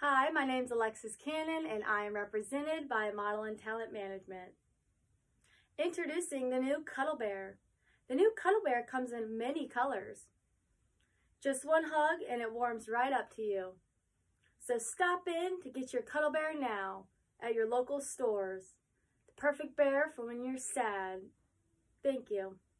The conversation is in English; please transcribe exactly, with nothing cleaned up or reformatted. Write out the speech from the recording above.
Hi, my name's Alexis Cannon and I am represented by Model and Talent Management. Introducing the new Cuddle Bear. The new Cuddle Bear comes in many colors. Just one hug and it warms right up to you. So stop in to get your Cuddle Bear now at your local stores. The perfect bear for when you're sad. Thank you.